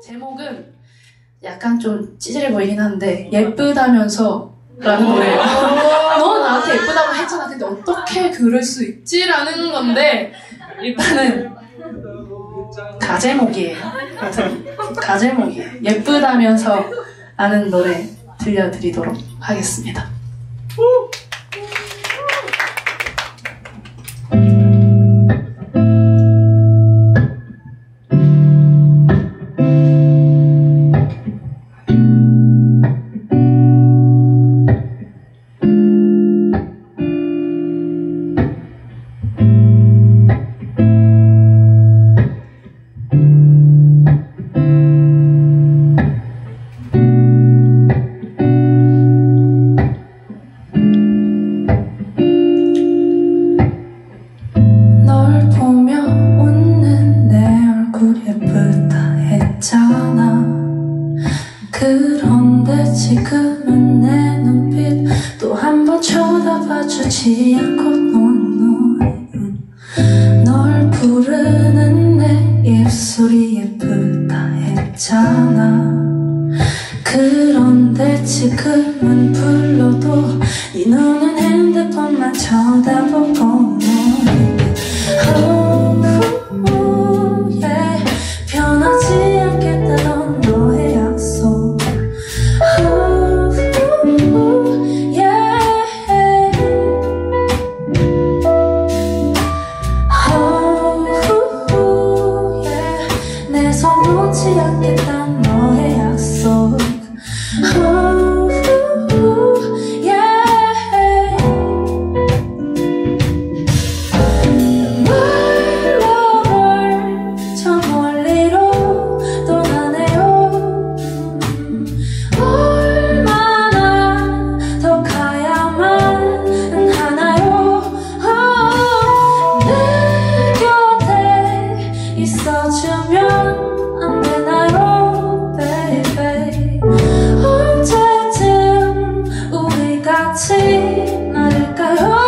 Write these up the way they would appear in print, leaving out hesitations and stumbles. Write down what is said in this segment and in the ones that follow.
제목은 약간 좀 찌질해 보이긴 한데 예쁘다면서 라는 노래예요. 너 나한테 예쁘다고 했잖아. 근데 어떻게 그럴 수 있지? 라는 건데 일단은 가제목이에요. 가제목이에요. 예쁘다면서 라는 노래 들려드리도록 하겠습니다. 그런데 지금은 내 눈빛 또 한 번 쳐다봐주지 않고 널 부르는 내 입술이 예쁘다 했잖아. 그런데 지금은 불러도 네 눈은 핸드폰만 쳐다보고 변하지 않겠다던 너의 약속. 내 손 놓지 않겠다는 너의 약속. 있어주면 안 되나요, baby? 언제쯤 우리 같이 나를까요?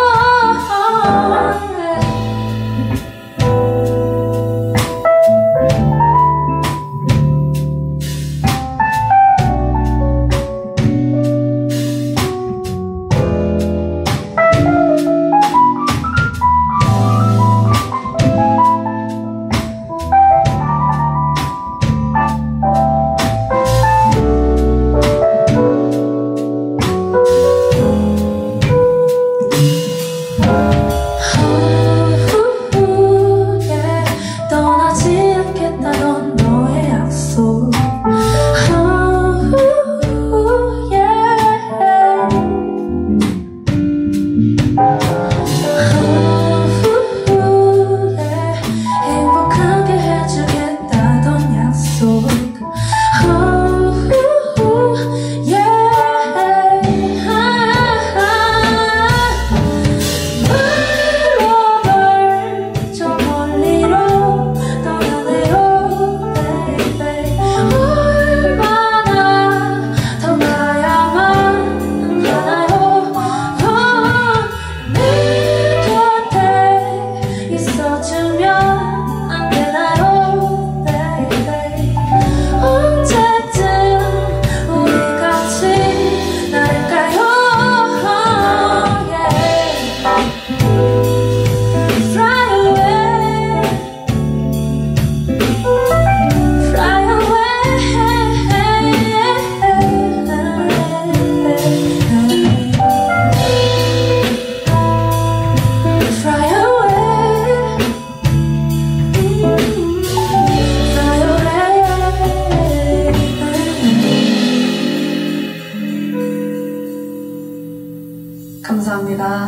감사합니다.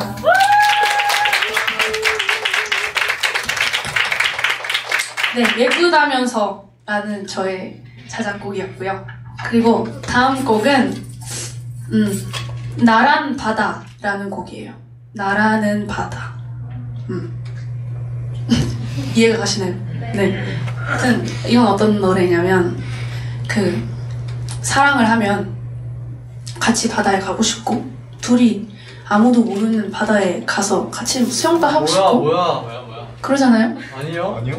네, 예쁘다면서 라는 저의 자작곡이었고요. 그리고 다음 곡은 나란 바다 라는 곡이에요. 나라는 바다. 이해가 가시나요? 네. 하여튼 이건 어떤 노래냐면 사랑을 하면 같이 바다에 가고 싶고 둘이 아무도 모르는 바다에 가서 같이 수영도 하고 싶고 뭐야 그러잖아요? 아니요. 아니요?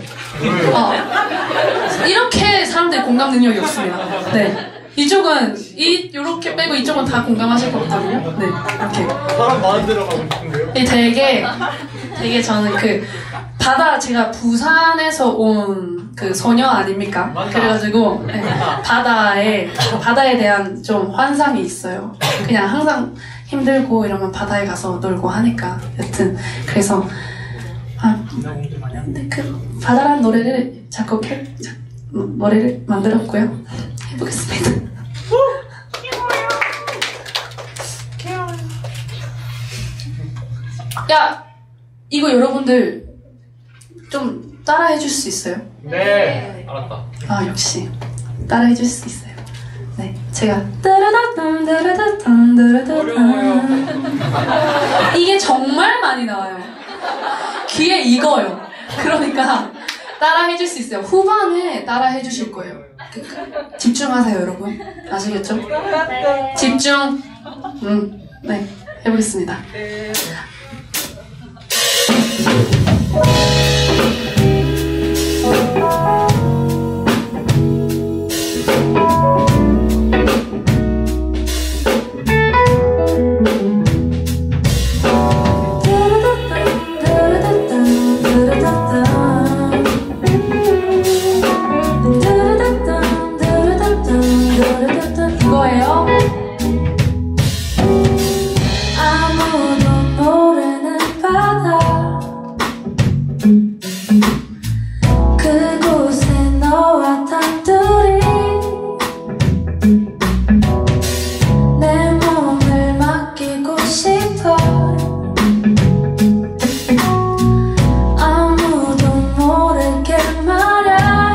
이렇게 사람들이 공감 능력이 없습니다. 네. 이쪽은 요렇게 빼고 이쪽은 다 공감하실 것 같거든요. 네. 이렇게. 사람 많은 데로 가고 싶은데요? 되게 저는 그 바다 제가 부산에서 온 그 소녀 아닙니까? 맞다. 그래가지고 네, 바다에 대한 좀 환상이 있어요. 그냥 항상 힘들고 이러면 바다에 가서 놀고 하니까 여튼 그래서 근데 그 바다라는 노래를 노래를 만들었고요. 해보겠습니다. 야, 이거 여러분들 좀 따라해줄 수 있어요? 네. 알았다. 아, 역시 따라해줄 수 있어요. 네, 제가 따라다딴 따라다딴 따라다딴 이게 정말 많이 나와요. 귀에 익어요. 그러니까 따라해줄 수 있어요. 후반에 따라해주실 거예요. 집중하세요, 여러분. 아시겠죠? 집중. 네, 해보겠습니다. 이거예요. 아무도 모르는 바다 그곳에 너와 단둘이 내 몸을 맡기고 싶어 아무도 모르게 말야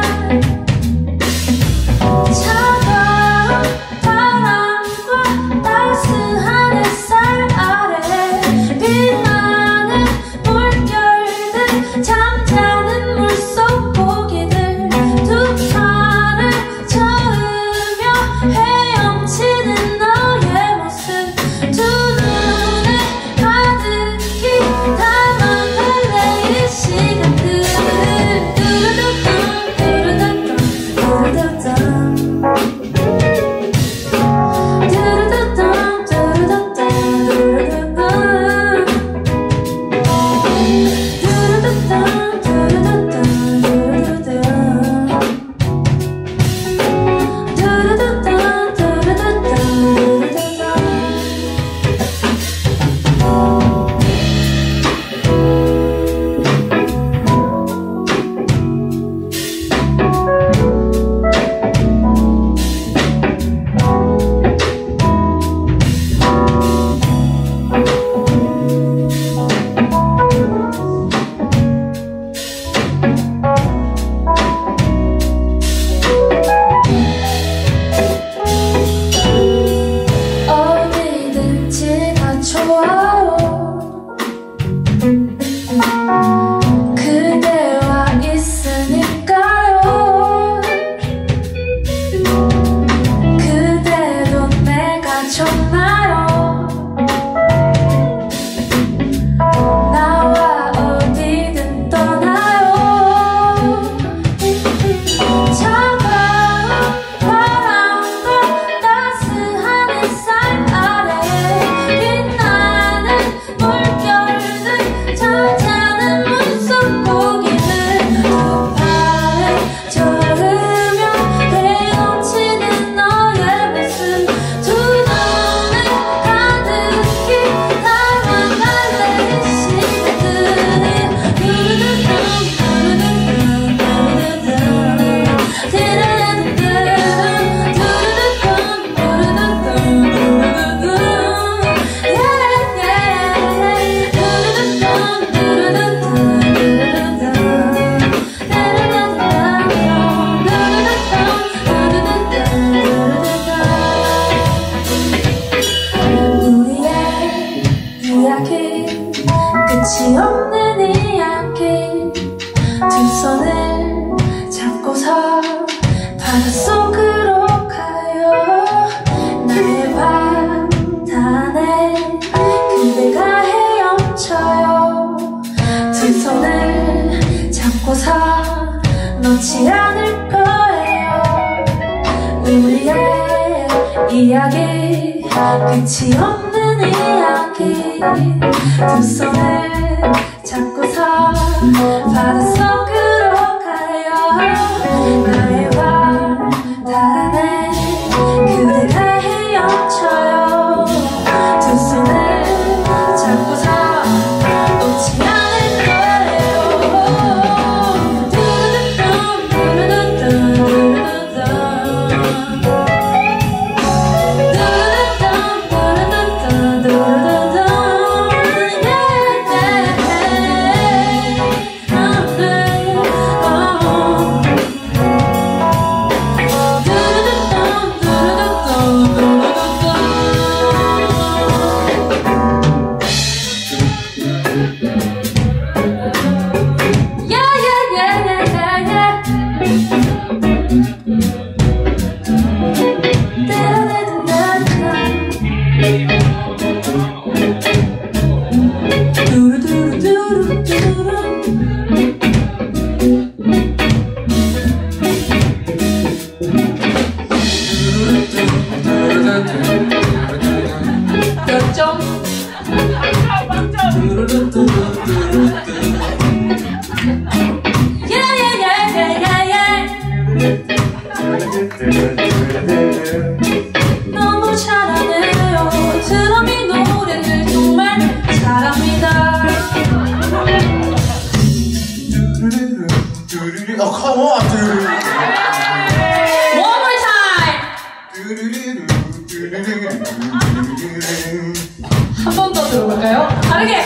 차가운 바람과 따스한 햇살 아래 빛나는 물결들 잠자는 물속 고기들 두 팔을 저으며 헤엄치는 너의 모습 두 눈에 가득히 담아낼 내일 시간들 두루두둥 놓지 않을 거예요. 우리의 이야기 끝이 없는 이야기 두 손을 잡고서 바닷속으로 가요. 나의 바다에 그대가 헤엄쳐요. 두 손을 잡고서 놓지 않을 거예요. 몇 점? 너무 잘하네요. 드럼이 노래를 정말 잘합니다. Oh, come on. One more time. 한 번 더 들어볼까요? 다르게.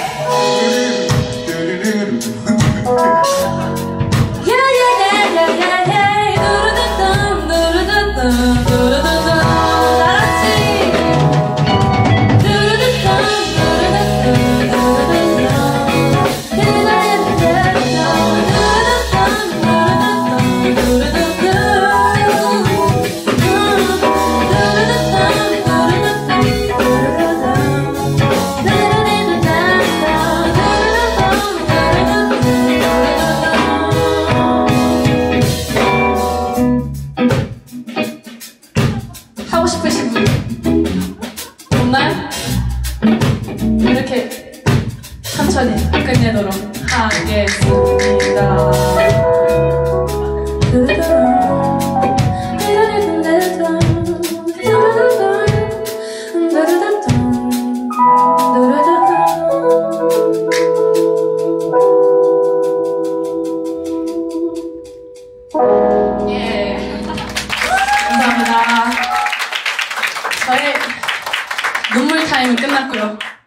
하고 싶으신 분 없나요? 이렇게 천천히 끝내도록 하겠습니다. 예, 감사합니다. 저의 눈물 타임은 끝났고요.